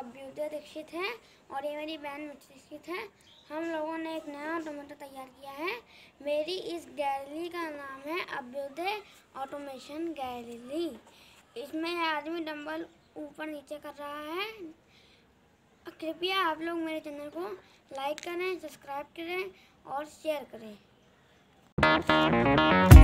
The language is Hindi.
अभ्युदय दीक्षित है और ये मेरी बहन मित्र दीक्षित है। हम लोगों ने एक नया ऑटोमेटर तैयार किया है। मेरी इस गैलरी का नाम है अभ्युदय ऑटोमेशन गैलरी। इसमें आदमी डंबल ऊपर नीचे कर रहा है। कृपया आप लोग मेरे चैनल को लाइक करें, सब्सक्राइब करें और शेयर करें।